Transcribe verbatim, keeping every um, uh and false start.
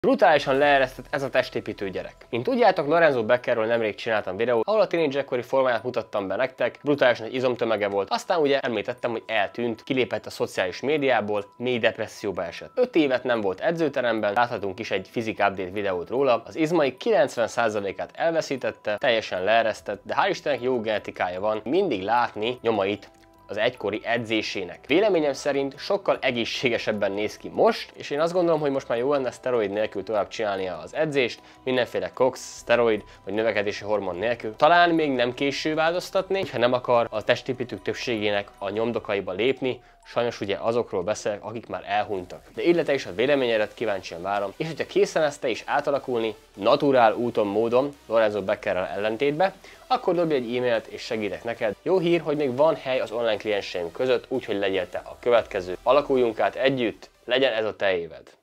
Brutálisan leeresztett ez a testépítő gyerek. Mint tudjátok, Lorenzo Beckerről nemrég csináltam videót, ahol a tínédzserkori formáját mutattam be nektek, brutálisan nagy izomtömege volt, aztán ugye említettem, hogy eltűnt, kilépett a szociális médiából, mély depresszióba esett. öt évet nem volt edzőteremben, láthatunk is egy Physique Update videót róla, az izmai kilencven százalékát elveszítette, teljesen leeresztett, de hál' Istennek jó genetikája van, mindig látni nyomait az egykori edzésének. Véleményem szerint sokkal egészségesebben néz ki most, és én azt gondolom, hogy most már jó lenne szteroid nélkül tovább csinálnia az edzést, mindenféle cox, szteroid vagy növekedési hormon nélkül. Talán még nem késő változtatni, ha nem akar a testépítők többségének a nyomdokaiba lépni, sajnos ugye azokról beszélek, akik már elhunytak. De illetve is a véleményedet kíváncsian várom, és hogyha készen lesz te is átalakulni, naturál úton, módon, Lorenzo Beckerrel ellentétbe, akkor dobj egy e-mailt és segítek neked. Jó hír, hogy még van hely az online klienseim között, úgyhogy legyél te a következő. Alakuljunk át együtt, legyen ez a te éved!